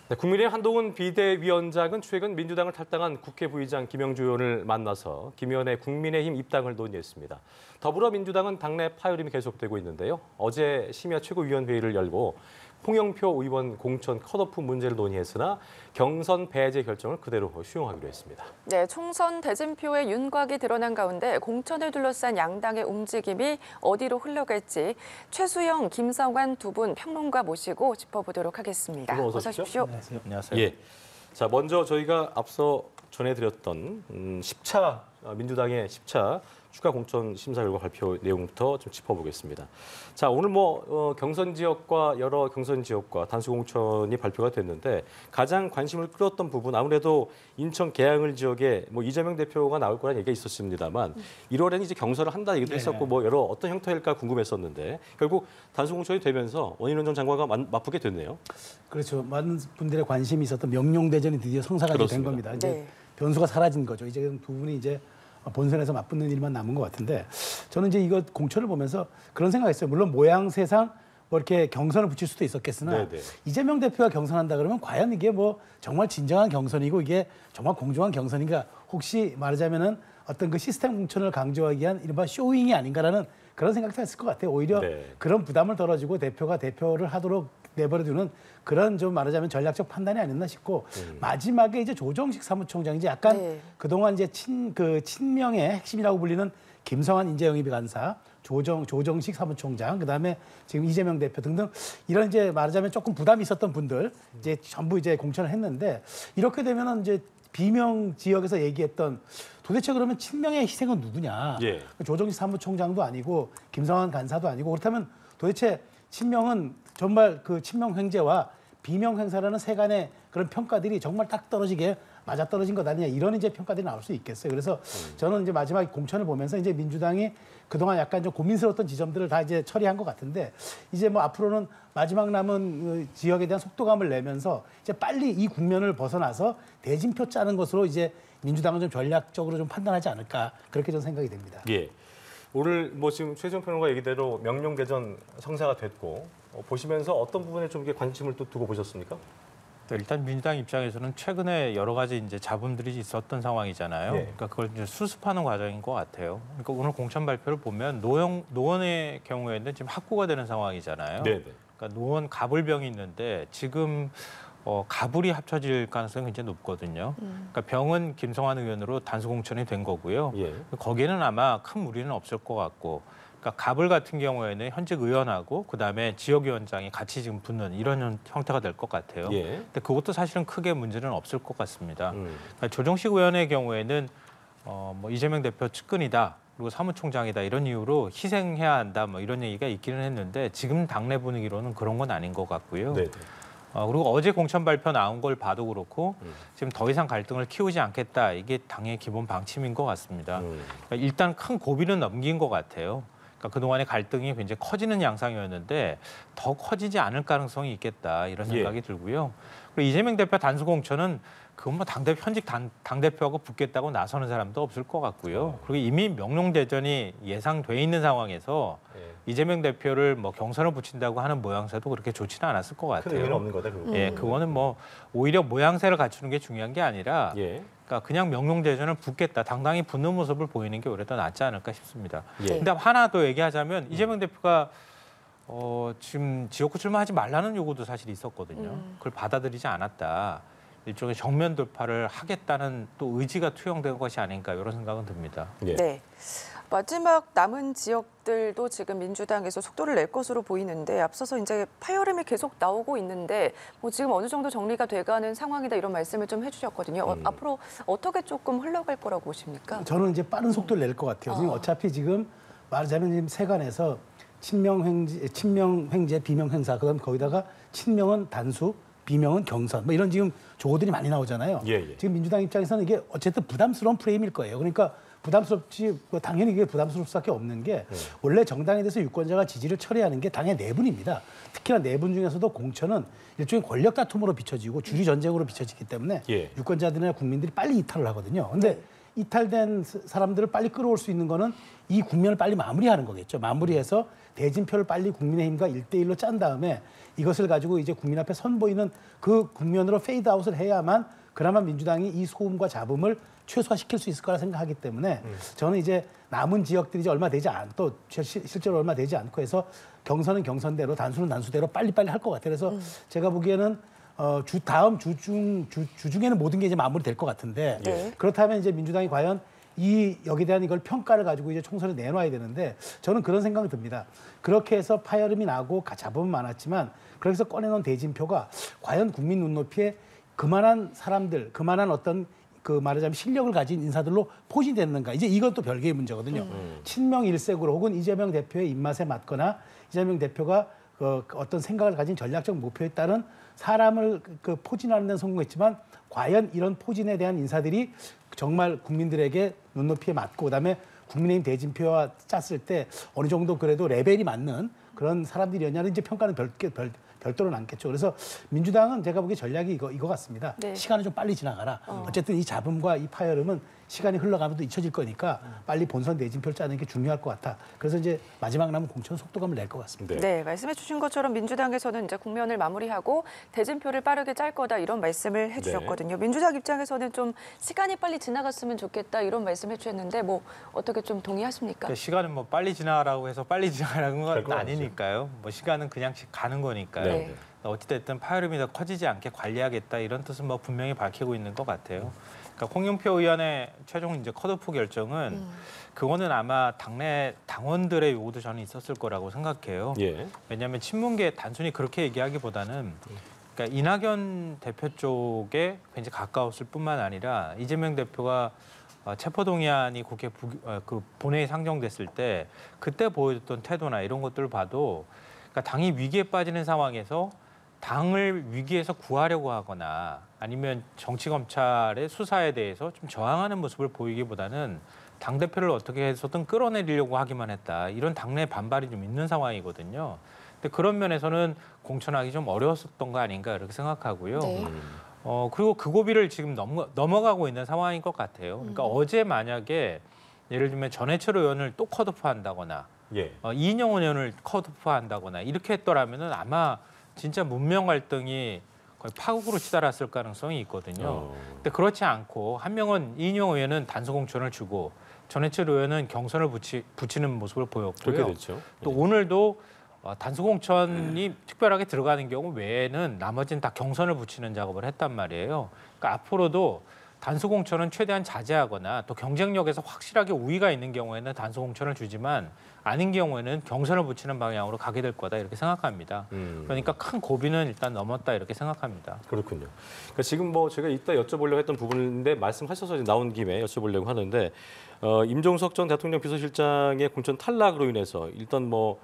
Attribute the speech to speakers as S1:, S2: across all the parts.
S1: 네, 국민의힘 한동훈 비대위원장은 최근 민주당을 탈당한 국회 부의장 김영주 의원을 만나서 김 의원의 국민의힘 입당을 논의했습니다. 더불어민주당은 당내 파열음이 계속되고 있는데요. 어제 심야 최고위원회의를 열고 홍영표 의원 공천 컷오프 문제를 논의했으나 경선 배제 결정을 그대로 수용하기로 했습니다.
S2: 네, 총선 대진표의 윤곽이 드러난 가운데 공천을 둘러싼 양당의 움직임이 어디로 흘러갈지 최수영, 김성환 두 분 평론가 모시고 짚어보도록 하겠습니다. 어서 오십시오.
S3: 안녕하세요.
S1: 예. 자, 먼저 저희가 앞서 전해드렸던 10차 민주당의 10차 추가 공천 심사 결과 발표 내용부터 좀 짚어보겠습니다. 자, 오늘 경선 지역과 여러 경선 지역과 단수 공천이 발표가 됐는데 가장 관심을 끌었던 부분 아무래도 인천 계양을 지역에 이재명 대표가 나올 거라는 얘기가 있었습니다만 1월에는 이제 경선을 한다 얘기도 했었고 여러 어떤 형태일까 궁금했었는데 결국 단수 공천이 되면서 원희룡 전 장관과 맞붙게 됐네요.
S3: 그렇죠. 많은 분들의 관심이 있었던 명룡대전이 드디어 성사가 된 겁니다. 이제 변수가 사라진 거죠. 이제 두 분이 이제 본선에서 맞붙는 일만 남은 것 같은데 저는 이제 이거 공천을 보면서 그런 생각했어요. 물론 모양새상 이렇게 경선을 붙일 수도 있었겠으나 이재명 대표가 경선한다 그러면 과연 이게 정말 진정한 경선이고 이게 정말 공정한 경선인가 혹시 말하자면은 어떤 그 시스템 공천을 강조하기 위한 이른바 쇼잉이 아닌가라는 그런 생각도 했을 것 같아요. 오히려 그런 부담을 덜어주고 대표가 대표를 하도록 내버려두는 그런 좀 말하자면 전략적 판단이 아니었나 싶고 마지막에 이제 조정식 사무총장이 이제 약간 그동안 이제 친명의 핵심이라고 불리는 김성환 인재영입위 간사, 조정식 사무총장, 그다음에 지금 이재명 대표 등등 이런 이제 말하자면 조금 부담이 있었던 분들 이제 전부 이제 공천을 했는데 이렇게 되면은 이제 비명 지역에서 얘기했던 도대체 그러면 친명의 희생은 누구냐? 조정식 사무총장도 아니고 김성환 간사도 아니고 그렇다면 도대체 친명은 정말 그 친명 횡재와 비명 행사라는 세간의 그런 평가들이 정말 딱 떨어지게 맞아떨어진 것 아니냐 이런 이제 평가들이 나올 수 있겠어요. 그래서 저는 이제 마지막 공천을 보면서 이제 민주당이 그동안 약간 좀 고민스러웠던 지점들을 다 이제 처리한 것 같은데 이제 앞으로는 마지막 남은 지역에 대한 속도감을 내면서 이제 빨리 이 국면을 벗어나서 대진표 짜는 것으로 이제 민주당은 좀 전략적으로 좀 판단하지 않을까 그렇게 저는 생각이 됩니다.
S1: 예. 오늘 지금 최수영 평론가 얘기대로 명룡대전 성사가 됐고 보시면서 어떤 부분에 좀 관심을 또 두고 보셨습니까?
S4: 일단 민주당 입장에서는 최근에 여러 가지 이제 잡음들이 있었던 상황이잖아요. 그러니까 그걸 이제 수습하는 과정인 것 같아요. 그러니까 오늘 공천 발표를 보면 노원의 경우에는 지금 확고가 되는 상황이잖아요. 그러니까 노원 가불병이 있는데 지금 가불이 합쳐질 가능성이 굉장히 높거든요. 그러니까 병은 김성환 의원으로 단수 공천이 된 거고요. 거기에는 아마 큰 무리는 없을 것 같고 그러니까 가불 같은 경우에는 현직 의원하고 그다음에 지역위원장이 같이 지금 붙는 이런 형태가 될 것 같아요. 근데 그것도 사실은 크게 문제는 없을 것 같습니다. 그러니까 조정식 의원의 경우에는 이재명 대표 측근이다. 그리고 사무총장이다. 이런 이유로 희생해야 한다. 이런 얘기가 있기는 했는데 지금 당내 분위기로는 그런 건 아닌 것 같고요. 그리고 어제 공천 발표 나온 걸 봐도 그렇고 지금 더 이상 갈등을 키우지 않겠다. 이게 당의 기본 방침인 것 같습니다. 그러니까 일단 큰 고비는 넘긴 것 같아요. 그러니까 그동안의 갈등이 굉장히 커지는 양상이었는데 더 커지지 않을 가능성이 있겠다. 이런 생각이 들고요. 그리고 이재명 대표 단수 공천은 그건 현직 당대표하고 붙겠다고 나서는 사람도 없을 것 같고요. 그리고 이미 명룡대전이 예상돼 있는 상황에서 이재명 대표를 경선을 붙인다고 하는 모양새도 그렇게 좋지는 않았을 것 같아요.
S1: 큰 의미는 없는 거다.
S4: 그거는 오히려 모양새를 갖추는 게 중요한 게 아니라 그러니까 그냥 명룡대전을 붙겠다. 당당히 붙는 모습을 보이는 게 오히려 더 낫지 않을까 싶습니다. 근데 하나 더 얘기하자면 이재명 대표가 지금 지역구 출마하지 말라는 요구도 사실 있었거든요. 그걸 받아들이지 않았다. 일종의 정면 돌파를 하겠다는 또 의지가 투영된 것이 아닌가 이런 생각은 듭니다.
S2: 마지막 남은 지역들도 지금 민주당에서 속도를 낼 것으로 보이는데 앞서서 이제 파열음이 계속 나오고 있는데 지금 어느 정도 정리가 돼가는 상황이다 이런 말씀을 좀 해주셨거든요. 앞으로 어떻게 조금 흘러갈 거라고 보십니까?
S3: 저는 이제 빠른 속도를 낼 것 같아요. 지금 어차피 지금 말하자면 지금 세간에서 친명 횡재, 비명 행사, 그다음 거기다가 친명은 단수, 비명은 경선, 이런 지금 조어들이 많이 나오잖아요. 지금 민주당 입장에서는 이게 어쨌든 부담스러운 프레임일 거예요. 그러니까 부담스럽지 당연히 이게 부담스러울 수밖에 없는 게 원래 정당에 대해서 유권자가 지지를 처리하는 게 당의 내분입니다. 특히나 내분 중에서도 공천은 일종의 권력 다툼으로 비춰지고 주류 전쟁으로 비춰지기 때문에 유권자들이나 국민들이 빨리 이탈을 하거든요. 근데 이탈된 사람들을 빨리 끌어올 수 있는 거는 이 국면을 빨리 마무리하는 거겠죠. 마무리해서 대진표를 빨리 국민의힘과 1대1로 짠 다음에 이것을 가지고 이제 국민 앞에 선보이는 그 국면으로 페이드아웃을 해야만 그나마 민주당이 이 소음과 잡음을 최소화시킬 수 있을 거라 생각하기 때문에 저는 이제 남은 지역들이 이제 얼마 되지 또 실제로 얼마 되지 않고 해서 경선은 경선대로 단수는 단수대로 빨리빨리 할 것 같아요. 그래서 제가 보기에는 다음 주중에는 모든 게 이제 마무리될 것 같은데
S2: 네.
S3: 그렇다면 이제 민주당이 과연 여기에 대한 이걸 평가를 가지고 이제 총선에 내놔야 되는데 저는 그런 생각이 듭니다. 그렇게 해서 파열음이 나고 잡음은 많았지만 그렇게 해서 꺼내놓은 대진표가 과연 국민 눈높이에 그만한 사람들, 그만한 어떤 그 말하자면 실력을 가진 인사들로 포진됐는가. 이제 이것도 별개의 문제거든요. 친명 일색으로 혹은 이재명 대표의 입맛에 맞거나 이재명 대표가 어떤 생각을 가진 전략적 목표에 따른 사람을 포진하는 데는 성공했지만 과연 이런 포진에 대한 인사들이 정말 국민들에게 눈높이에 맞고 그다음에 국민의힘 대진표와 짰을 때 어느 정도 그래도 레벨이 맞는 그런 사람들이었냐는 이제 평가는 별도로 남겠죠. 그래서 민주당은 제가 보기에 전략이 이거 같습니다.
S2: 네.
S3: 시간을 좀 빨리 지나가라. 어쨌든 이 잡음과 이 파열음은 시간이 흘러가면도 잊혀질 거니까 빨리 본선 대진표를 짜는 게 중요할 것 같아. 그래서 이제 마지막 남은 공천 속도감을 낼 것 같습니다.
S2: 네, 말씀해 주신 것처럼 민주당에서는 이제 국면을 마무리하고 대진표를 빠르게 짤 거다 이런 말씀을 해주셨거든요. 민주당 입장에서는 좀 시간이 빨리 지나갔으면 좋겠다 이런 말씀해 주셨는데 뭐 어떻게 좀 동의하십니까?
S4: 그러니까 시간은 뭐 빨리 지나가라고 해서 빨리 지나가는 건
S1: 건
S4: 아니니까요. 뭐 시간은 그냥 가는 거니까요.
S2: 네.
S4: 어찌됐든 파열음이 더 커지지 않게 관리하겠다 이런 뜻은 뭐 분명히 밝히고 있는 것 같아요. 그러니까 홍영표 의원의 최종 이제 컷오프 결정은 그거는 아마 당내 당원들의 요구도 저는 있었을 거라고 생각해요.
S1: 예.
S4: 왜냐하면 친문계 단순히 그렇게 얘기하기보다는 그러니까 이낙연 대표 쪽에 굉장히 가까웠을 뿐만 아니라 이재명 대표가 체포동의안이 국회 본회의 상정됐을 때 그때 보여줬던 태도나 이런 것들을 봐도 그러니까 당이 위기에 빠지는 상황에서 당을 위기에서 구하려고 하거나 아니면 정치검찰의 수사에 대해서 좀 저항하는 모습을 보이기보다는 당대표를 어떻게 해서든 끌어내리려고 하기만 했다. 이런 당내 반발이 좀 있는 상황이거든요. 근데 그런 면에서는 공천하기 좀 어려웠었던 거 아닌가 이렇게 생각하고요.
S2: 네.
S4: 그리고 그 고비를 지금 넘어가고 있는 상황인 것 같아요. 그러니까 어제 만약에 예를 들면 전해철 의원을 또 컷오프한다거나
S1: 예.
S4: 이인영 의원을 컷오프한다거나 이렇게 했더라면은 아마 진짜 문명 갈등이 거의 파국으로 치달았을 가능성이 있거든요. 근데 그렇지 않고 한 명은 이인영 의원은 단수 공천을 주고 전해철 의원은 경선을 붙이는 모습을 보였고요.
S1: 그렇게 됐죠.
S4: 또 오늘도 단수 공천이 특별하게 들어가는 경우 외에는 나머지는 다 경선을 붙이는 작업을 했단 말이에요. 그러니까 앞으로도 단수 공천은 최대한 자제하거나 또 경쟁력에서 확실하게 우위가 있는 경우에는 단수 공천을 주지만 아닌 경우에는 경선을 붙이는 방향으로 가게 될 거다 이렇게 생각합니다. 그러니까 큰 고비는 일단 넘었다 이렇게 생각합니다.
S1: 그렇군요. 그러니까 지금 뭐 제가 이따 여쭤보려고 했던 부분인데 말씀하셔서 이제 나온 김에 여쭤보려고 하는데 임종석 전 대통령 비서실장의 공천 탈락으로 인해서 일단 뭐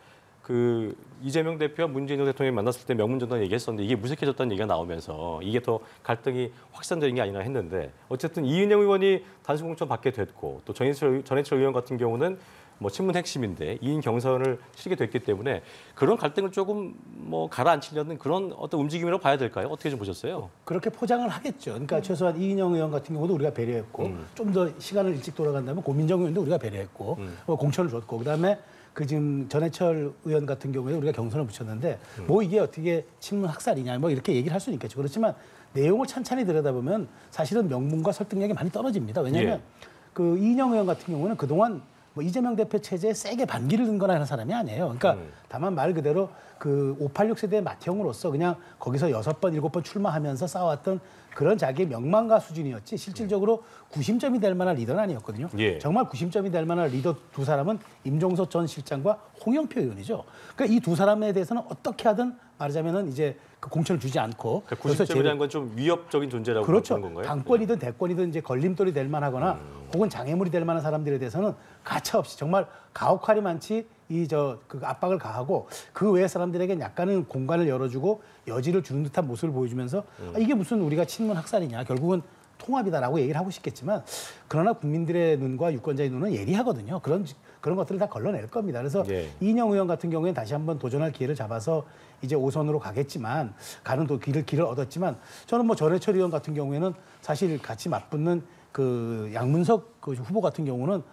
S1: 그 이재명 대표와 문재인 대통령이 만났을 때 명문전단 얘기했었는데 이게 무색해졌다는 얘기가 나오면서 이게 더 갈등이 확산되는 게 아니라 했는데 어쨌든 이인영 의원이 단수 공천 받게 됐고 또 전해철 의원 같은 경우는 뭐 친문 핵심인데 2인 경선을 치르게 됐기 때문에 그런 갈등을 조금 뭐 가라앉히려는 그런 어떤 움직임이라고 봐야 될까요? 어떻게 좀 보셨어요?
S3: 그렇게 포장을 하겠죠. 그러니까 최소한 이인영 의원 같은 경우도 우리가 배려했고 좀 더 시간을 일찍 돌아간다면 고민정 의원도 우리가 배려했고 공천을 줬고 그다음에 그 지금 전해철 의원 같은 경우에 우리가 경선을 붙였는데 뭐 이게 어떻게 친문 학살이냐 뭐 이렇게 얘기를 할 수는 있겠죠. 그렇지만 내용을 찬찬히 들여다보면 사실은 명분과 설득력이 많이 떨어집니다. 왜냐하면 그 이인영 의원 같은 경우는 그동안 뭐 이재명 대표 체제에 세게 반기를 든 거나 하는 사람이 아니에요. 그러니까 다만 말 그대로 그 586 세대의 맏형으로서 그냥 거기서 6번, 7번 출마하면서 쌓아왔던 그런 자기의 명망가 수준이었지 실질적으로 구심점이 될 만한 리더는 아니었거든요.
S1: 예.
S3: 정말 구심점이 될 만한 리더 두 사람은 임종석 전 실장과 홍영표 의원이죠. 그러니까 이 두 사람에 대해서는 어떻게 하든 말하자면은 이제 그 공천을 주지 않고
S1: 그러니까 90점이라는 건 좀 위협적인 존재라고
S3: 그렇죠.
S1: 보는 건가요?
S3: 당권이든 대권이든 이제 걸림돌이 될 만하거나 혹은 장애물이 될 만한 사람들에 대해서는 가차없이 정말 가혹할이 많지 그 압박을 가하고 그 외의 사람들에게 약간은 공간을 열어주고 여지를 주는 듯한 모습을 보여주면서 이게 무슨 우리가 친문 학살이냐 결국은 통합이다라고 얘기를 하고 싶겠지만 그러나 국민들의 눈과 유권자의 눈은 예리하거든요. 그런 것들을 다 걸러낼 겁니다. 그래서 이인영 의원 같은 경우에는 다시 한번 도전할 기회를 잡아서 이제 5선으로 가겠지만 가는 길을 얻었지만 저는 뭐 전해철 의원 같은 경우에는 사실 같이 맞붙는 그 양문석 그 후보 같은 경우는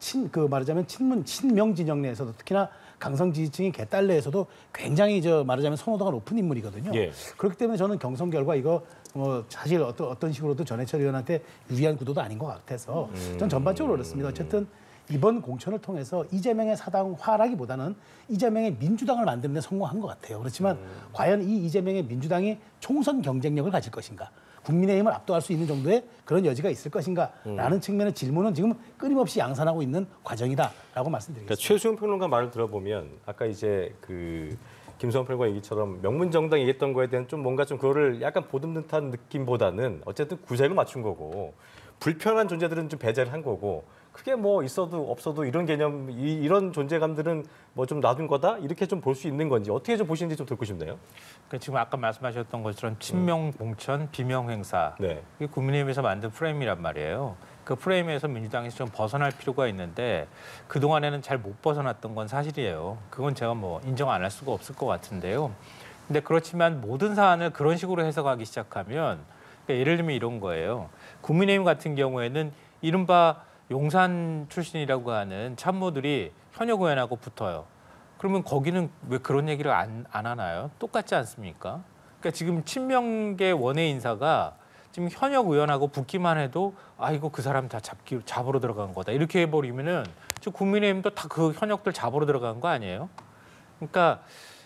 S3: 말하자면 친명 진영 내에서도 특히나 강성 지지층인 개딸 내에서도 굉장히 말하자면 선호도가 높은 인물이거든요.
S1: 예.
S3: 그렇기 때문에 저는 경선 결과 이거 사실 어떤 식으로도 전해철 의원한테 유리한 구도도 아닌 것 같아서 전 전반적으로 그렇습니다. 어쨌든 이번 공천을 통해서 이재명의 사당화라기보다는 이재명의 민주당을 만드는 데 성공한 것 같아요. 그렇지만 과연 이 이재명의 민주당이 총선 경쟁력을 가질 것인가? 국민의힘을 압도할 수 있는 정도의 그런 여지가 있을 것인가라는 측면의 질문은 지금 끊임없이 양산하고 있는 과정이다라고 말씀드리겠습니다.
S1: 그러니까 최수영 평론가 말을 들어보면 아까 이제 그 김수환 평론가 얘기처럼 명문정당 얘기했던 거에 대한 좀 뭔가 좀 그거를 약간 보듬는 듯한 느낌보다는 어쨌든 구색을 맞춘 거고 불편한 존재들은 좀 배제를 한 거고 크게 뭐 있어도 없어도 이런 개념, 이런 존재감들은 뭐 좀 놔둔 거다 이렇게 좀 볼 수 있는 건지 어떻게 좀 보시는지 좀 듣고 싶네요.
S4: 그러니까 지금 아까 말씀하셨던 것처럼 친명 공천, 비명 행사
S1: 네.
S4: 이게 국민의힘에서 만든 프레임이란 말이에요. 그 프레임에서 민주당에서 좀 벗어날 필요가 있는데 그 동안에는 잘 못 벗어났던 건 사실이에요. 그건 제가 뭐 인정 안 할 수가 없을 것 같은데요. 근데 그렇지만 모든 사안을 그런 식으로 해석하기 시작하면 그러니까 예를 들면 이런 거예요. 국민의힘 같은 경우에는 이른바 용산 출신이라고 하는 참모들이 현역 의원하고 붙어요. 그러면 거기는 왜 그런 얘기를 안 하나요? 똑같지 않습니까? 그러니까 지금 친명계 원외 인사가 지금 현역 의원하고 붙기만 해도 아 이거 그 사람 다 잡으러 들어간 거다 이렇게 해버리면은 지금 국민의힘도 다 그 현역들 잡으러 들어간 거 아니에요? 그러니까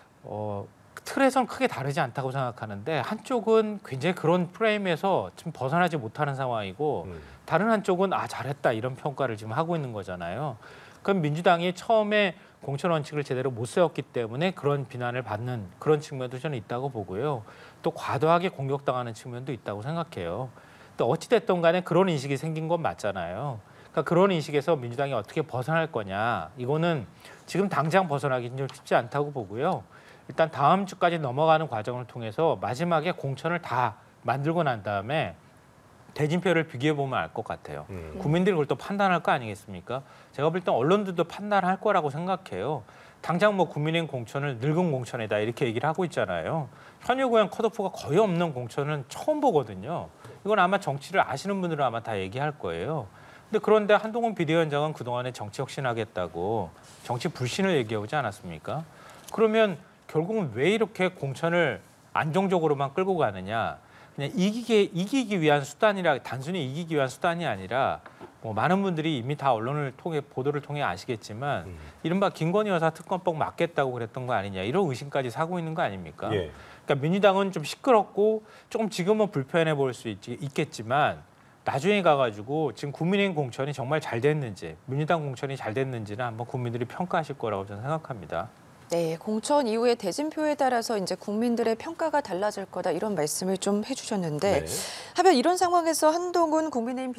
S4: 틀에선 크게 다르지 않다고 생각하는데 한쪽은 굉장히 그런 프레임에서 지금 벗어나지 못하는 상황이고 다른 한쪽은 아 잘했다 이런 평가를 지금 하고 있는 거잖아요. 그럼 민주당이 처음에 공천 원칙을 제대로 못 세웠기 때문에 그런 비난을 받는 그런 측면도 저는 있다고 보고요. 또 과도하게 공격당하는 측면도 있다고 생각해요. 또 어찌됐든 간에 그런 인식이 생긴 건 맞잖아요. 그러니까 그런 인식에서 민주당이 어떻게 벗어날 거냐. 이거는 지금 당장 벗어나기는 좀 쉽지 않다고 보고요. 일단 다음 주까지 넘어가는 과정을 통해서 마지막에 공천을 다 만들고 난 다음에 대진표를 비교해 보면 알 것 같아요. 국민들이 그걸 또 판단할 거 아니겠습니까? 제가 볼 땐 언론들도 판단할 거라고 생각해요. 당장 뭐 국민의힘 공천을 늙은 공천이다 이렇게 얘기를 하고 있잖아요. 현역 의원 컷오프가 거의 없는 공천은 처음 보거든요. 이건 아마 정치를 아시는 분들은 아마 다 얘기할 거예요. 근데 그런데 한동훈 비대위원장은 그동안에 정치 혁신하겠다고 정치 불신을 얘기하지 않았습니까? 그러면 결국은 왜 이렇게 공천을 안정적으로만 끌고 가느냐? 그냥 이기기 위한 수단이라 단순히 이기기 위한 수단이 아니라 뭐 많은 분들이 이미 다 언론을 통해 보도를 통해 아시겠지만 이른바 김건희 여사 특검법 막겠다고 그랬던 거 아니냐 이런 의심까지 사고 있는 거 아닙니까?
S1: 예.
S4: 그러니까 민주당은 좀 시끄럽고 조금 지금은 불편해 보일 수 있겠지만 나중에 가가지고 지금 국민의힘 공천이 정말 잘 됐는지 민주당 공천이 잘 됐는지는 한번 국민들이 평가하실 거라고 저는 생각합니다.
S2: 네, 공천 이후의 대진표에 따라서 이제 국민들의 평가가 달라질 거다 이런 말씀을 좀 해주셨는데
S1: 네.
S2: 하면 이런 상황에서 한동훈 국민의힘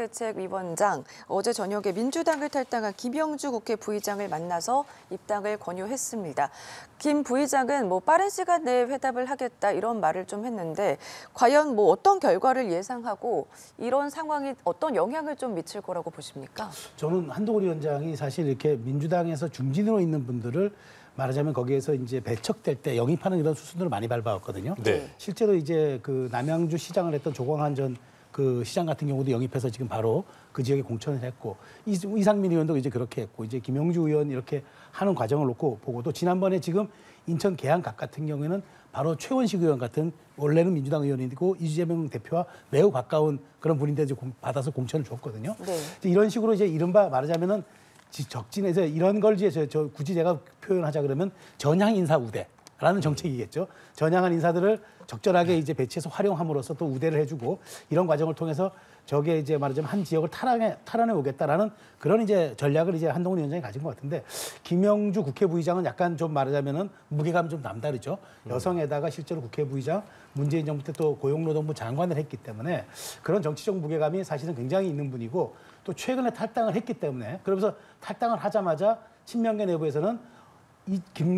S2: 비상대책위원장 어제 저녁에 민주당을 탈당한 김영주 국회 부의장을 만나서 입당을 권유했습니다. 김 부의장은 뭐 빠른 시간 내에 회답을 하겠다 이런 말을 좀 했는데 과연 뭐 어떤 결과를 예상하고 이런 상황이 어떤 영향을 좀 미칠 거라고 보십니까?
S3: 저는 한동훈 위원장이 사실 이렇게 민주당에서 중진으로 있는 분들을 말하자면 거기에서 이제 배척될 때 영입하는 이런 수순들을 많이 밟아왔거든요.
S1: 네.
S3: 실제로 이제 그 남양주 시장을 했던 조광한 전 그 시장 같은 경우도 영입해서 지금 바로 그 지역에 공천을 했고 이상민 의원도 이제 그렇게 했고 이제 김영주 의원 이렇게 하는 과정을 놓고 보고 또 지난번에 지금 인천 계양각 같은 경우에는 바로 최원식 의원 같은 원래는 민주당 의원이고 이재명 대표와 매우 가까운 그런 분인데 이제 받아서 공천을 줬거든요.
S2: 네.
S3: 이런 식으로 이제 이른바 말하자면은 적진에서 이런 걸 이제 굳이 제가 표현하자 그러면 전향 인사 우대라는 정책이겠죠. 전향한 인사들을 적절하게 이제 배치해서 활용함으로써 또 우대를 해주고 이런 과정을 통해서 저게 이제 말하자면 한 지역을 탈환해 오겠다라는 그런 이제 전략을 이제 한동훈 위원장이 가진 것 같은데 김영주 국회 부의장은 약간 좀 말하자면은 무게감이 좀 남다르죠. 여성에다가 실제로 국회 부의장 문재인 정부 때 또 고용노동부 장관을 했기 때문에 그런 정치적 무게감이 사실은 굉장히 있는 분이고 또 최근에 탈당을 했기 때문에 그러면서 탈당을 하자마자 친명계 내부에서는 이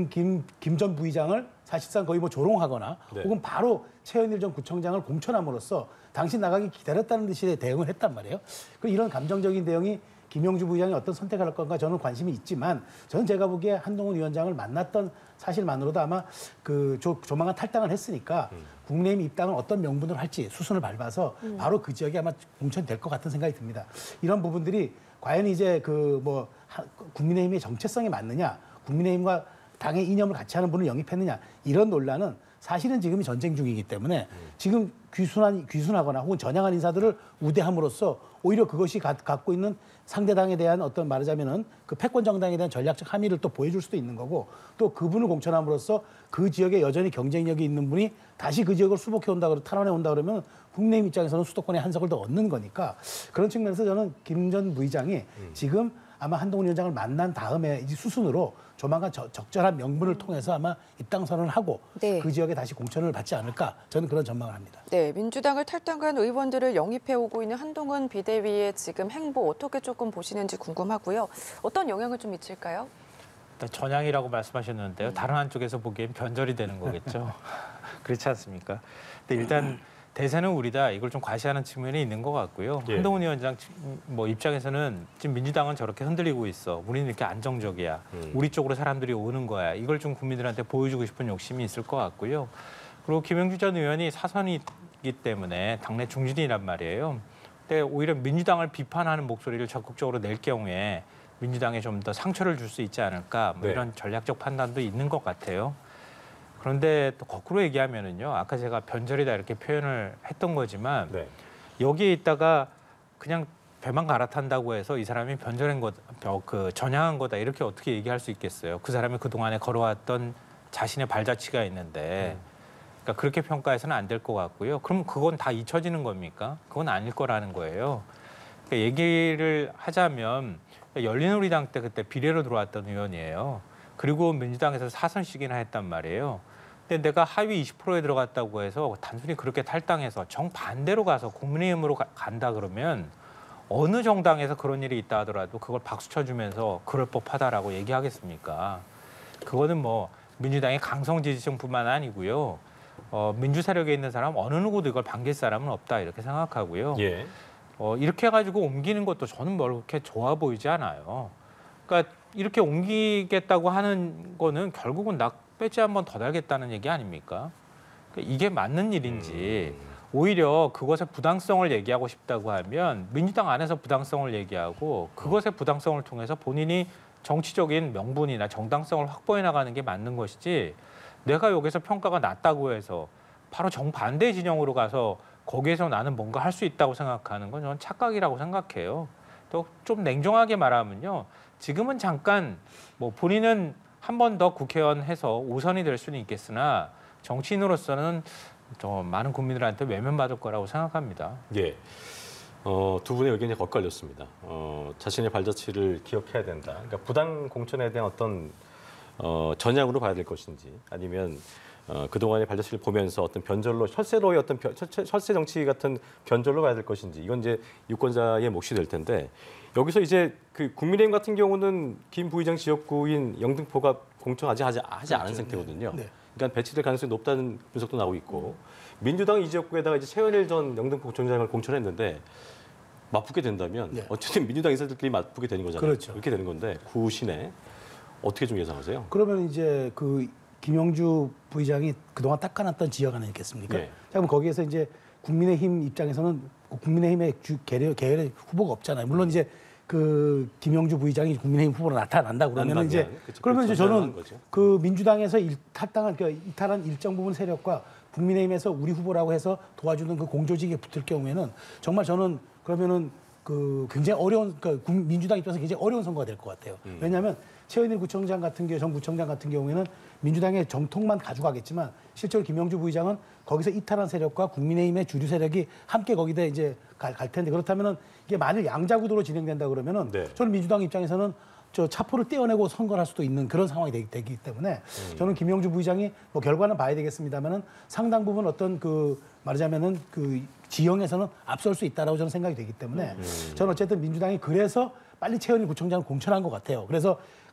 S3: 김 전 부의장을 사실상 거의 뭐 조롱하거나
S1: 네.
S3: 혹은 바로 최현일 전 구청장을 공천함으로써 당신 나가기 기다렸다는 듯이 대응을 했단 말이에요. 그리고 이런 감정적인 대응이 김영주 부의장이 어떤 선택을 할 건가 저는 관심이 있지만 저는 제가 보기에 한동훈 위원장을 만났던 사실만으로도 아마 조만간 탈당을 했으니까 국민의힘 입당을 어떤 명분으로 할지 수순을 밟아서 바로 그 지역에 아마 공천될 것 같은 생각이 듭니다. 이런 부분들이 과연 이제 국민의힘의 정체성에 맞느냐, 국민의힘과 당의 이념을 같이 하는 분을 영입했느냐 이런 논란은 사실은 지금이 전쟁 중이기 때문에 지금 귀순하거나 혹은 전향한 인사들을 우대함으로써 오히려 그것이 갖고 있는 상대당에 대한 어떤 말하자면은 그 패권 정당에 대한 전략적 함의를 또 보여줄 수도 있는 거고 또 그분을 공천함으로써 그 지역에 여전히 경쟁력이 있는 분이 다시 그 지역을 수복해 온다 탈환해 온다 그러면 국민의힘 입장에서는 수도권의 한석을 더 얻는 거니까 그런 측면에서 저는 김 전 부의장이 지금 아마 한동훈 위원장을 만난 다음에 이제 수순으로 조만간 적절한 명분을 통해서 아마 입당 선언을 하고
S2: 네.
S3: 그 지역에 다시 공천을 받지 않을까 저는 그런 전망을 합니다.
S2: 네, 민주당을 탈당한 의원들을 영입해오고 있는 한동훈 비대위의 지금 행보 어떻게 조금 보시는지 궁금하고요. 어떤 영향을 좀 미칠까요?
S4: 일단 전향이라고 말씀하셨는데요. 다른 한쪽에서 보기엔 변절이 되는 거겠죠. 그렇지 않습니까? 근데 일단 대세는 우리다 이걸 좀 과시하는 측면이 있는 것 같고요.
S1: 예.
S4: 한동훈 위원장 입장에서는 지금 민주당은 저렇게 흔들리고 있어. 우리는 이렇게 안정적이야. 우리 쪽으로 사람들이 오는 거야. 이걸 좀 국민들한테 보여주고 싶은 욕심이 있을 것 같고요. 그리고 김영주 전 의원이 사선이기 때문에 당내 중진이란 말이에요. 근데 오히려 민주당을 비판하는 목소리를 적극적으로 낼 경우에 민주당에 좀 더 상처를 줄 수 있지 않을까
S1: 네.
S4: 이런 전략적 판단도 있는 것 같아요. 그런데 또 거꾸로 얘기하면은요. 아까 제가 변절이다 이렇게 표현을 했던 거지만
S1: 네.
S4: 여기에 있다가 그냥 배만 갈아탄다고 해서 이 사람이 변절한 것, 전향한 거다 이렇게 어떻게 얘기할 수 있겠어요. 그 사람이 그동안에 걸어왔던 자신의 발자취가 있는데 그러니까 그렇게 평가해서는 안 될 것 같고요. 그럼 그건 다 잊혀지는 겁니까? 그건 아닐 거라는 거예요. 그러니까 얘기를 하자면 열린우리당 때 그때 비례로 들어왔던 의원이에요. 그리고 민주당에서 사선씩이나 했단 말이에요. 근데 내가 하위 20%에 들어갔다고 해서 단순히 그렇게 탈당해서 정반대로 가서 국민의힘으로 간다 그러면 어느 정당에서 그런 일이 있다 하더라도 그걸 박수 쳐주면서 그럴 법하다라고 얘기하겠습니까? 그거는 민주당의 강성 지지층뿐만 아니고요. 민주 세력에 있는 사람 어느 누구도 이걸 반길 사람은 없다 이렇게 생각하고요.
S1: 예.
S4: 이렇게 해가지고 옮기는 것도 저는 그렇게 좋아 보이지 않아요. 그러니까 이렇게 옮기겠다고 하는 거는 결국은 나 배지 한 번 더 달겠다는 얘기 아닙니까? 그러니까 이게 맞는 일인지 오히려 그것의 부당성을 얘기하고 싶다고 하면 민주당 안에서 부당성을 얘기하고 그것의 부당성을 통해서 본인이 정치적인 명분이나 정당성을 확보해 나가는 게 맞는 것이지 내가 여기서 평가가 낮다고 해서 바로 정반대 진영으로 가서 거기에서 나는 뭔가 할 수 있다고 생각하는 건 저는 착각이라고 생각해요. 또 좀 냉정하게 말하면요. 지금은 잠깐 본인은 한 번 더 국회의원 해서 5선이 될 수는 있겠으나 정치인으로서는 좀 많은 국민들한테 외면받을 거라고 생각합니다.
S1: 예. 두 분의 의견이 엇갈렸습니다. 자신의 발자취를 기억해야 된다. 그러니까 부당 공천에 대한 어떤 전향으로 봐야 될 것인지 아니면 그동안의 발자취를 보면서 어떤 변절로 혈세로의 어떤 혈세 정치 같은 변절로 봐야 될 것인지 이건 이제 유권자의 몫이 될 텐데 여기서 이제 그 국민의힘 같은 경우는 김 부의장 지역구인 영등포가 공천 아직 하지 않은
S3: 그렇죠.
S1: 상태거든요.
S3: 네.
S1: 그러니까 배치될 가능성이 높다는 분석도 나오고 있고 민주당 이 지역구에다가 이제 최현일 전 영등포 구청장을 공천했는데 맞붙게 된다면
S3: 네.
S1: 어쨌든 민주당 인사들끼리 맞붙게 되는 거잖아요.
S3: 그렇죠.
S1: 이렇게 되는 건데 구시내 어떻게 좀 예상하세요?
S3: 그러면 이제 김영주 부의장이 그동안 닦아놨던 지역 하나 있겠습니까?
S1: 네.
S3: 자, 그럼 거기에서 이제 국민의힘 입장에서는 국민의힘의 계열의 후보가 없잖아요. 물론 이제 김영주 부의장이 국민의힘 후보로 나타난다 그러면 이제 그러면 이제 저는 그 민주당에서 이탈한 일정 부분 세력과 국민의힘에서 우리 후보라고 해서 도와주는 그 공조직에 붙을 경우에는 정말 저는 그러면은 굉장히 어려운 민주당 입장에서 굉장히 어려운 선거가 될 것 같아요. 왜냐하면 최현일 구청장 같은 경우, 전 구청장 같은 경우에는 민주당의 정통만 가져가겠지만 실제로 김영주 부의장은 거기서 이탈한 세력과 국민의힘의 주류 세력이 함께 거기다 이제 갈 텐데 그렇다면은 이게 만일 양자구도로 진행된다 그러면은
S1: 네.
S3: 저는 민주당 입장에서는 차포를 떼어내고 선거를 할 수도 있는 그런 상황이 되기 때문에 저는 김영주 부의장이 결과는 봐야 되겠습니다만은 상당 부분 어떤 말하자면은 지형에서는 앞설 수 있다라고 저는 생각이 되기 때문에 저는 어쨌든 민주당이 그래서 빨리 최현일 구청장을 공천한 것 같아요. 그래서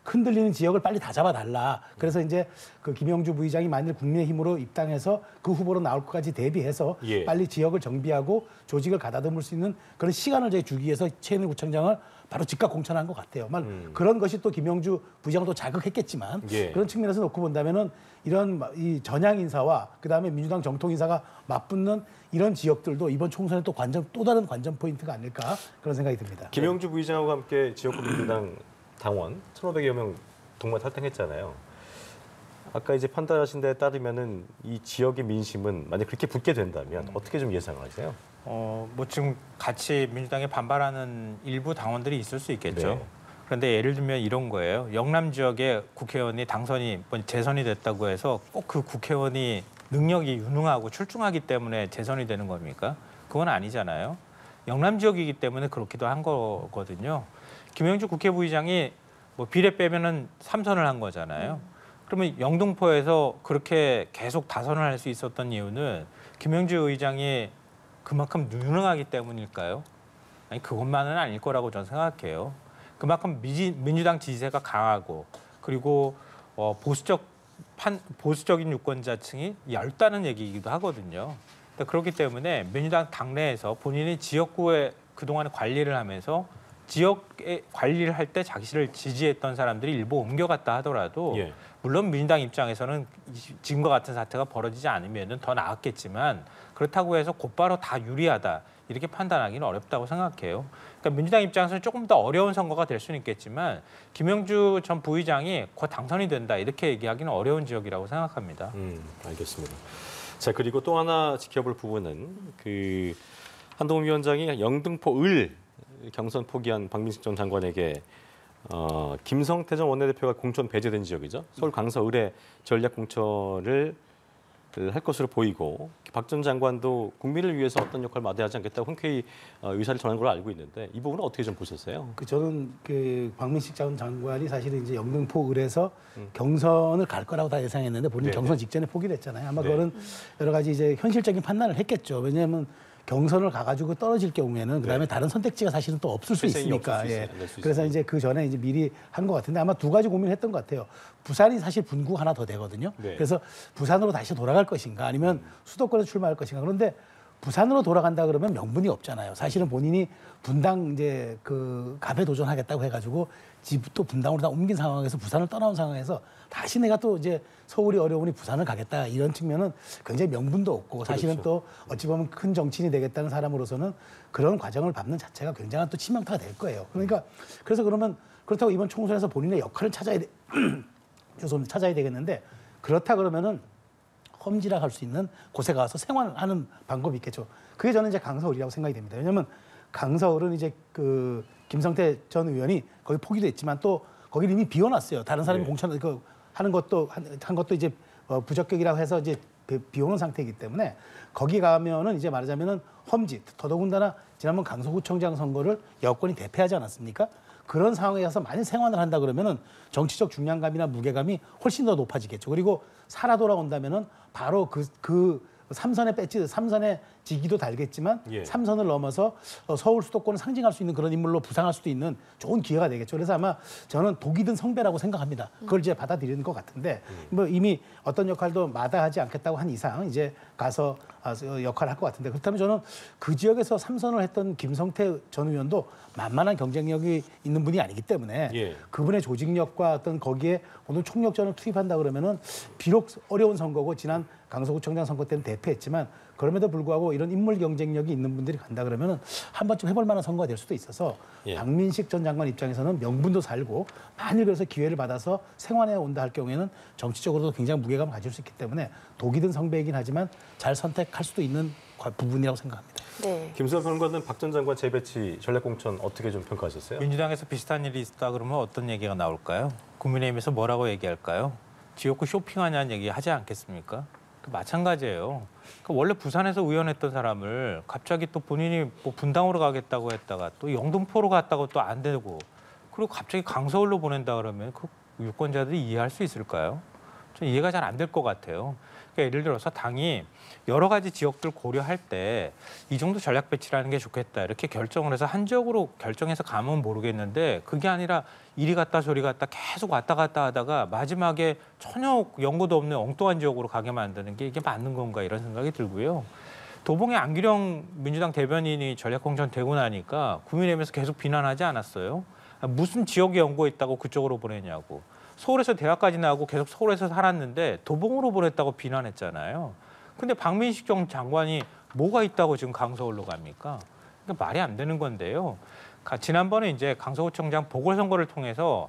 S3: 흔들리는 지역을 빨리 다 잡아달라. 그래서 이제 그 김영주 부의장이 만일 국민의힘으로 입당해서 그 후보로 나올 것까지 대비해서
S1: 예.
S3: 빨리 지역을 정비하고 조직을 가다듬을 수 있는 그런 시간을 저희 주기 위해서 최은희 구청장을 바로 즉각 공천한 것 같아요. 그런 것이 또 김영주 부의장도 자극했겠지만
S1: 예.
S3: 그런 측면에서 놓고 본다면은 이런 이 전향 인사와 그다음에 민주당 정통 인사가 맞붙는 이런 지역들도 이번 총선에 또 다른 관전 포인트가 아닐까 그런 생각이 듭니다.
S1: 김영주 부의장하고 함께 지역구 민주당 당원 1,500여 명 동반 탈당했잖아요. 아까 이제 판단하신 데에 따르면은 이 지역의 민심은 만약 그렇게 붙게 된다면 어떻게 좀 예상하세요?
S4: 뭐 지금 같이 민주당에 반발하는 일부 당원들이 있을 수 있겠죠.
S1: 네.
S4: 그런데 예를 들면 이런 거예요. 영남 지역에 국회의원이 당선이 재선이 됐다고 해서 꼭 그 국회의원이 능력이 유능하고 출중하기 때문에 재선이 되는 겁니까? 그건 아니잖아요. 영남 지역이기 때문에 그렇기도 한 거거든요. 김영주 국회부의장이 뭐 비례 빼면은 3선을 한 거잖아요. 그러면 영등포에서 그렇게 계속 다선을 할 수 있었던 이유는 김영주 의장이 그만큼 유능하기 때문일까요? 아니 그것만은 아닐 거라고 저는 생각해요. 그만큼 민주당 지지세가 강하고 그리고 보수적인 유권자층이 얇다는 얘기이기도 하거든요. 그렇기 때문에 민주당 당내에서 본인이 지역구에 그동안 관리를 하면서 지역에 관리를 할 때 자기를 지지했던 사람들이 일부 옮겨갔다 하더라도
S1: 예.
S4: 물론 민주당 입장에서는 지금과 같은 사태가 벌어지지 않으면 더 나았겠지만 그렇다고 해서 곧바로 다 유리하다 이렇게 판단하기는 어렵다고 생각해요. 그러니까 민주당 입장에서는 조금 더 어려운 선거가 될 수는 있겠지만 김영주 전 부의장이 곧 당선이 된다 이렇게 얘기하기는 어려운 지역이라고 생각합니다.
S1: 알겠습니다. 자 그리고 또 하나 지켜볼 부분은 그 한동훈 위원장이 영등포 을 경선 포기한 박민식 전 장관에게 김성태 전 원내대표가 공천 배제된 지역이죠. 서울 강서 을의 전략 공천을 할 것으로 보이고 박 전 장관도 국민을 위해서 어떤 역할을 마다하지 않겠다고 흔쾌히 의사를 전한 걸로 알고 있는데 이 부분은 어떻게 좀 보셨어요?
S3: 저는 그 박민식 전 장관이 사실은 이제 영등포 을에서 경선을 갈 거라고 다 예상했는데 본인
S1: 네네.
S3: 경선 직전에 포기를 했잖아요. 아마
S1: 네.
S3: 그거는 여러 가지 이제 현실적인 판단을 했겠죠. 왜냐하면 경선을 가가지고 떨어질 경우에는 그다음에 다른 선택지가 사실은 또 없을 수
S1: 필생이
S3: 있으니까.
S1: 없을 수
S3: 예.
S1: 있어요.
S3: 그래서 이제 그 전에 이제 미리 한 것 같은데 아마 두 가지 고민을 했던 것 같아요. 부산이 사실 분구 하나 더 되거든요.
S1: 네.
S3: 그래서 부산으로 다시 돌아갈 것인가 아니면 수도권에서 출마할 것인가. 그런데 부산으로 돌아간다 그러면 명분이 없잖아요. 사실은 본인이 분당 이제 그 갑에 도전하겠다고 해가지고 집도 분당으로 다 옮긴 상황에서 부산을 떠나온 상황에서 다시 내가 또 이제 서울이 어려우니 부산을 가겠다 이런 측면은 굉장히 명분도 없고 사실은
S1: 그렇죠.
S3: 또 어찌 보면 큰 정치인이 되겠다는 사람으로서는 그런 과정을 밟는 자체가 굉장한 또 치명타가 될 거예요. 그러니까 그래서 그러면 그렇다고 이번 총선에서 본인의 역할을 죄송합니다. 찾아야 되겠는데 그렇다 그러면은 험지락할 수 있는 곳에 가서 생활하는 방법이 있겠죠. 그게 저는 이제 강서을이라고 생각이 됩니다. 왜냐하면 강서을은 이제 그 김성태 전 의원이 거기 포기도 했지만 또 거기를 이미 비워놨어요. 다른 사람이
S1: 네.
S3: 공천 하는 것도 한 것도 이제 부적격이라고 해서 이제 비워놓은 상태이기 때문에 거기 가면은 이제 말하자면은 험지 더더군다나 지난번 강서구청장 선거를 여권이 대패하지 않았습니까? 그런 상황에 가서 많이 생활을 한다 그러면은 정치적 중량감이나 무게감이 훨씬 더 높아지겠죠. 그리고 살아 돌아온다면은 바로 그 삼선의 배지, 삼선의 지기도 달겠지만
S1: 예.
S3: 삼선을 넘어서 서울 수도권을 상징할 수 있는 그런 인물로 부상할 수도 있는 좋은 기회가 되겠죠. 그래서 아마 저는 독이 든 성배라고 생각합니다. 그걸 이제 받아들이는 것 같은데 뭐 이미 어떤 역할도 마다하지 않겠다고 한 이상 이제 가서 역할을 할 것 같은데 그렇다면 저는 그 지역에서 삼선을 했던 김성태 전 의원도 만만한 경쟁력이 있는 분이 아니기 때문에
S1: 예.
S3: 그분의 조직력과 어떤 거기에 오늘 총력전을 투입한다 그러면은 비록 어려운 선거고 지난 강서구청장 선거 때는 대패했지만 그럼에도 불구하고 이런 인물 경쟁력이 있는 분들이 간다 그러면은 한 번쯤 해볼 만한 선거가 될 수도 있어서
S1: 예.
S3: 박민식 전 장관 입장에서는 명분도 살고 만일 그래서 기회를 받아서 생활해 온다 할 경우에는 정치적으로도 굉장히 무게감을 가질 수 있기 때문에 독이 든 성배이긴 하지만 잘 선택할 수도 있는 부분이라고 생각합니다.
S2: 네.
S1: 김수현 평론가는 박 전 장관 재배치 전략 공천 어떻게 좀 평가하셨어요?
S4: 민주당에서 비슷한 일이 있다 그러면 어떤 얘기가 나올까요? 국민의힘에서 뭐라고 얘기할까요? 지역구 쇼핑하냐는 얘기 하지 않겠습니까? 마찬가지예요. 원래 부산에서 의원했던 사람을 갑자기 또 본인이 뭐 분당으로 가겠다고 했다가 또 영등포로 갔다고 또 안 되고 그리고 갑자기 강서울로 보낸다 그러면 그 유권자들이 이해할 수 있을까요? 좀 이해가 잘 안 될 것 같아요. 그러니까 예를 들어서 당이 여러 가지 지역들 고려할 때 이 정도 전략 배치를 하는 게 좋겠다 이렇게 결정을 해서 한적으로 결정해서 가면 모르겠는데 그게 아니라 이리 갔다 저리 갔다 계속 왔다 갔다 하다가 마지막에 전혀 연고도 없는 엉뚱한 지역으로 가게 만드는 게 이게 맞는 건가 이런 생각이 들고요. 도봉의 안기령 민주당 대변인이 전략공천 되고 나니까 국민의힘에서 계속 비난하지 않았어요. 무슨 지역에 연고했다고 그쪽으로 보내냐고. 서울에서 대학까지 나오고 계속 서울에서 살았는데 도봉으로 보냈다고 비난했잖아요. 근데 박민식 전 장관이 뭐가 있다고 지금 강서울로 갑니까? 그러니까 말이 안 되는 건데요. 지난번에 이제 강서구청장 보궐선거를 통해서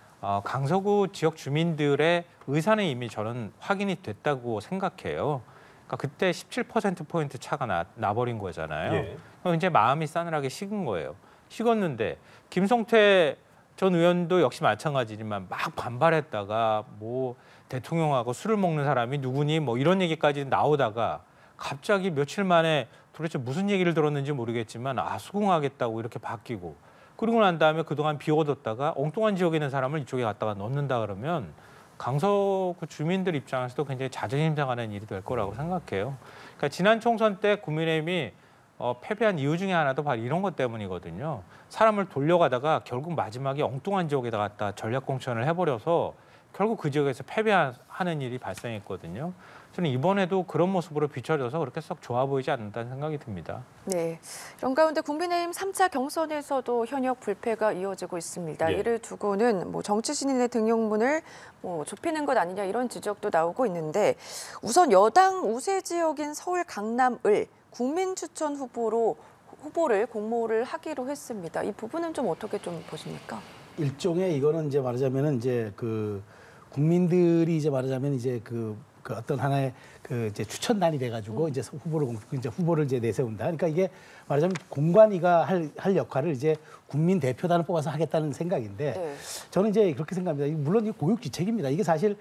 S4: 강서구 지역 주민들의 의사는 이미 저는 확인이 됐다고 생각해요. 그러니까 그때 17%포인트 차가 나버린 거잖아요.
S1: 예.
S4: 그럼 이제 마음이 싸늘하게 식은 거예요. 식었는데 김성태 전 의원도 역시 마찬가지지만 막 반발했다가 뭐 대통령하고 술을 먹는 사람이 누구니 뭐 이런 얘기까지 나오다가 갑자기 며칠 만에 도대체 무슨 얘기를 들었는지 모르겠지만 수긍하겠다고 이렇게 바뀌고 그러고 난 다음에 그동안 비워뒀다가 엉뚱한 지역에 있는 사람을 이쪽에 갖다가 넣는다 그러면 강서구 주민들 입장에서도 굉장히 자존심 상하는 일이 될 거라고 생각해요. 그러니까 지난 총선 때 국민의힘이 패배한 이유 중에 하나도 바로 이런 것 때문이거든요. 사람을 돌려가다가 결국 마지막에 엉뚱한 지역에다 갖다 전략공천을 해버려서 결국 그 지역에서 패배하는 일이 발생했거든요. 저는 이번에도 그런 모습으로 비춰져서 그렇게 썩 좋아 보이지 않는다는 생각이 듭니다.
S2: 네, 이런 가운데 국민의힘 3차 경선에서도 현역 불패가 이어지고 있습니다.
S1: 예.
S2: 이를 두고는 뭐 정치 신인의 등용문을 좁히는 것 아니냐 이런 지적도 나오고 있는데 우선 여당 우세 지역인 서울 강남을 국민 추천 후보를 공모를 하기로 했습니다. 이 부분은 좀 어떻게 좀 보십니까?
S3: 일종의 이거는 이제 말하자면은 이제 그 국민들이 이제 말하자면 이제 그 어떤 하나의 그 이제 추천단이 돼가지고 이제 후보를 이제 내세운다. 그러니까 이게 말하자면 공관위가 할 역할을 이제 국민 대표단을 뽑아서 하겠다는 생각인데
S2: 네.
S3: 저는 이제 그렇게 생각합니다. 물론 이 고육지책입니다. 이게 사실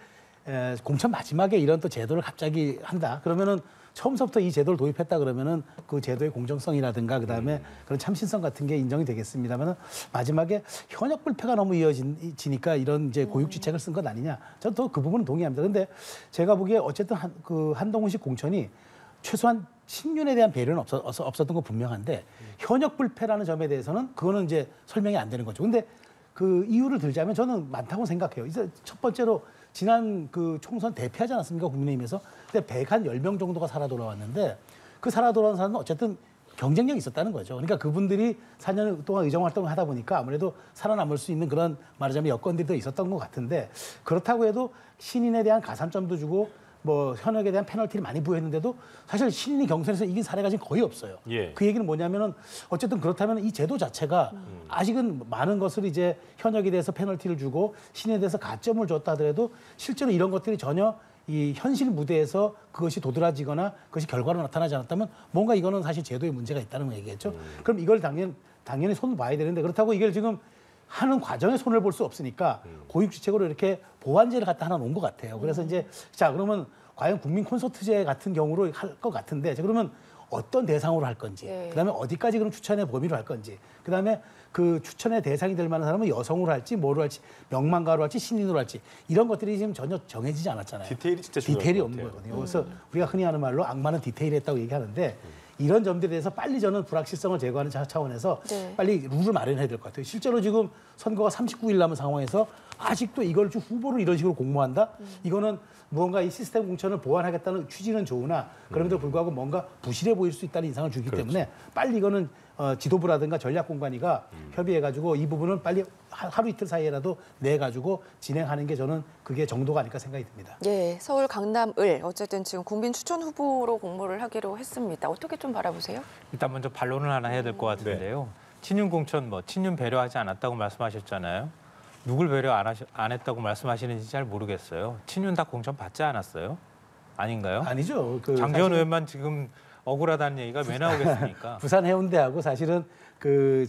S3: 공천 마지막에 이런 또 제도를 갑자기 한다. 그러면은 처음부터 이 제도를 도입했다 그러면은 그 제도의 공정성이라든가 그다음에 그런 참신성 같은 게 인정이 되겠습니다만은 마지막에 현역 불패가 너무 이어지니까 이런 이제 고육지책을 쓴 것 아니냐. 저는 또 그 부분은 동의합니다. 근데 제가 보기에 어쨌든 한동훈식 공천이 최소한 신윤에 대한 배려는 없었던 건 분명한데 현역 불패라는 점에 대해서는 그거는 이제 설명이 안 되는 거죠. 근데 그 이유를 들자면 저는 많다고 생각해요. 이제 첫 번째로 지난 그 총선 대패하지 않았습니까? 국민의힘에서. 근데 110명 정도가 살아 돌아왔는데 그 살아 돌아온 사람은 어쨌든 경쟁력이 있었다는 거죠. 그러니까 그분들이 4년 동안 의정 활동을 하다 보니까 아무래도 살아남을 수 있는 그런 말하자면 여건들이 더 있었던 것 같은데 그렇다고 해도 신인에 대한 가산점도 주고 뭐 현역에 대한 페널티를 많이 부여했는데도 사실 신인이 경선에서 이긴 사례가 지금 거의 없어요.
S1: 예.
S3: 그 얘기는 뭐냐면은 어쨌든 그렇다면 이 제도 자체가 아직은 많은 것을 이제 현역에 대해서 페널티를 주고 신인에 대해서 가점을 줬다 하더라도 실제로 이런 것들이 전혀 이 현실 무대에서 그것이 도드라지거나 그것이 결과로 나타나지 않았다면 뭔가 이거는 사실 제도에 문제가 있다는 얘기겠죠. 그럼 이걸 당연히 손을 봐야 되는데 그렇다고 이걸 지금 하는 과정에 손을 볼 수 없으니까 고육지책으로 이렇게 보완제를 갖다 하나 놓은 것 같아요. 그래서 이제 자 그러면 과연 국민 콘서트제 같은 경우로 할 것 같은데 자, 그러면 어떤 대상으로 할 건지, 그다음에 어디까지 그럼 추천의 범위로 할 건지, 그다음에 그 추천의 대상이 될 만한 사람은 여성으로 할지, 뭐로 할지, 명망가로 할지, 신인으로 할지 이런 것들이 지금 전혀 정해지지 않았잖아요.
S1: 디테일이 진짜 중요한
S3: 디테일이
S1: 것
S3: 없는
S1: 같아요.
S3: 거거든요. 그래서 우리가 흔히 하는 말로 악마는 디테일했다고 얘기하는데 이런 점들에 대해서 빨리 저는 불확실성을 제거하는 차원에서 빨리 룰을 마련해야 될 것 같아요. 실제로 지금 선거가 39일 남은 상황에서 아직도 이걸 좀 후보를 이런 식으로 공모한다? 이거는 무언가 이 시스템 공천을 보완하겠다는 취지는 좋으나 그럼에도 불구하고 뭔가 부실해 보일 수 있다는 인상을 주기 때문에 빨리 이거는 지도부라든가 전략공관위가 협의해가지고 이 부분은 빨리 하루 이틀 사이에라도 내가지고 진행하는 게 저는 그게 정도가 아닐까 생각이 듭니다.
S2: 예, 서울 강남을 어쨌든 지금 국민 추천 후보로 공모를 하기로 했습니다. 어떻게 좀 바라보세요?
S4: 일단 먼저 반론을 하나 해야 될 것 같은데요. 친윤 공천 친윤 배려하지 않았다고 말씀하셨잖아요. 누굴 배려 안 했다고 말씀하시는지 잘 모르겠어요. 친윤 다 공천 받지 않았어요? 아닌가요?
S3: 아니죠.
S4: 장재원 의원만 지금 억울하다는 얘기가 왜 나오겠습니까?
S3: 부산 해운대하고 사실은 그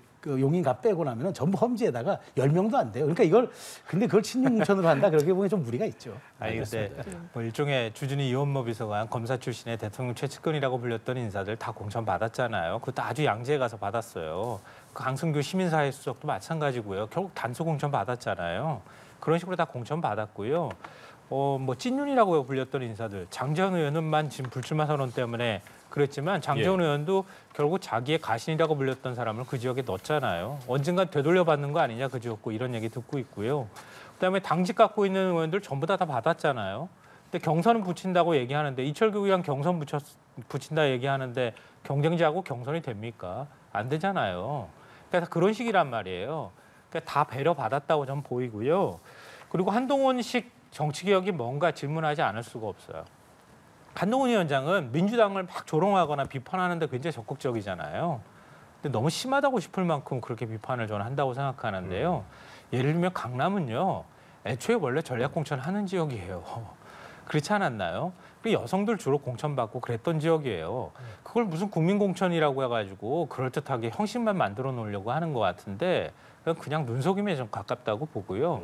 S3: 용인갑 빼고 나면은 전부 험지에다가 10명도 안 돼요. 그러니까 근데 그걸 친윤 공천으로 한다? 그렇게 보면 좀 무리가 있죠.
S4: 아니 근데 뭐 일종의 주준희 이원모 비서관 검사 출신의 대통령 최측근이라고 불렸던 인사들 다 공천 받았잖아요. 그것도 아주 양지에 가서 받았어요. 그 강승규 시민사회 수석도 마찬가지고요. 결국 단수 공천 받았잖아요. 그런 식으로 다 공천 받았고요. 뭐 찐윤이라고 불렸던 인사들, 장재원 의원은만 지금 불출마 선언 때문에 그랬지만 장재원 의원도 결국 자기의 가신이라고 불렸던 사람을 그 지역에 넣었잖아요. 언젠간 되돌려받는 거 아니냐 그 지역구 이런 얘기 듣고 있고요. 그다음에 당직 갖고 있는 의원들 전부 다 받았잖아요. 근데 경선은 붙인다고 얘기하는데 이철규 의원 경선 붙인다 얘기하는데 경쟁자하고 경선이 됩니까? 안 되잖아요. 그러니까 그런 식이란 말이에요. 그러니까 다 배려받았다고 전 보이고요. 그리고 한동훈식 정치개혁이 뭔가 질문하지 않을 수가 없어요. 한동훈 위원장은 민주당을 막 조롱하거나 비판하는데 굉장히 적극적이잖아요. 근데 너무 심하다고 싶을 만큼 그렇게 비판을 저는 한다고 생각하는데요. 예를 들면 강남은요. 애초에 원래 전략공천하는 지역이에요. 그렇지 않았나요? 여성들 주로 공천받고 그랬던 지역이에요. 그걸 무슨 국민공천이라고 해가지고 그럴듯하게 형식만 만들어 놓으려고 하는 것 같은데 그냥 눈속임에 좀 가깝다고 보고요.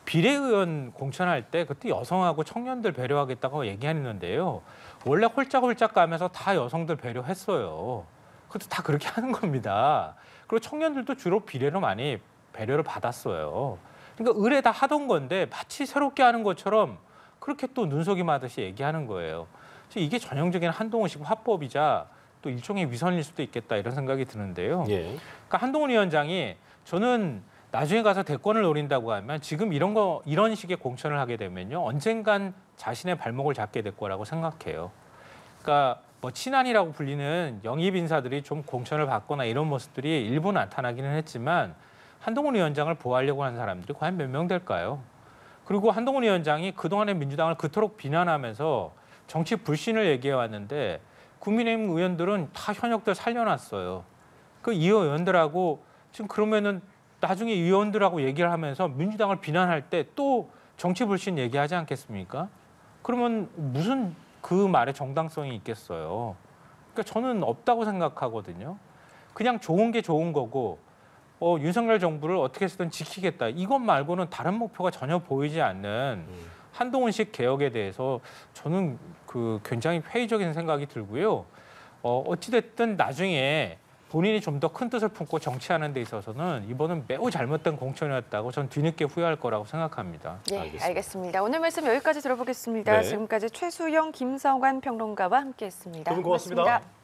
S4: 비례의원 공천할 때 그때 여성하고 청년들 배려하겠다고 얘기했는데요. 원래 홀짝홀짝 가면서 다 여성들 배려했어요. 그것도 다 그렇게 하는 겁니다. 그리고 청년들도 주로 비례로 많이 배려를 받았어요. 그러니까 의뢰 다 하던 건데 마치 새롭게 하는 것처럼 그렇게 또 눈속임 하듯이 얘기하는 거예요. 그래서 이게 전형적인 한동훈식 화법이자 또 일종의 위선일 수도 있겠다 이런 생각이 드는데요. 그러니까 한동훈 위원장이 저는 나중에 가서 대권을 노린다고 하면 지금 이런 식의 공천을 하게 되면요. 언젠간 자신의 발목을 잡게 될 거라고 생각해요. 그러니까 뭐 친한이라고 불리는 영입 인사들이 좀 공천을 받거나 이런 모습들이 일부 나타나기는 했지만 한동훈 위원장을 보호하려고 하는 사람들이 과연 몇 명 될까요? 그리고 한동훈 위원장이 그동안의 민주당을 그토록 비난하면서 정치 불신을 얘기해 왔는데 국민의힘 의원들은 다 현역들 살려놨어요. 그 이 의원들하고 지금 그러면은 나중에 의원들하고 얘기를 하면서 민주당을 비난할 때 또 정치 불신 얘기하지 않겠습니까? 그러면 무슨 그 말에 정당성이 있겠어요. 그러니까 저는 없다고 생각하거든요. 그냥 좋은 게 좋은 거고 윤석열 정부를 어떻게 해서든 지키겠다. 이것 말고는 다른 목표가 전혀 보이지 않는 한동훈식 개혁에 대해서 저는 굉장히 회의적인 생각이 들고요. 어찌됐든 나중에 본인이 좀 더 큰 뜻을 품고 정치하는 데 있어서는 이번은 매우 잘못된 공천이었다고 전 뒤늦게 후회할 거라고 생각합니다.
S2: 네, 알겠습니다. 오늘 말씀 여기까지 들어보겠습니다.
S1: 네.
S2: 지금까지 최수영, 김성환 평론가와 함께했습니다.
S1: 두 분 고맙습니다.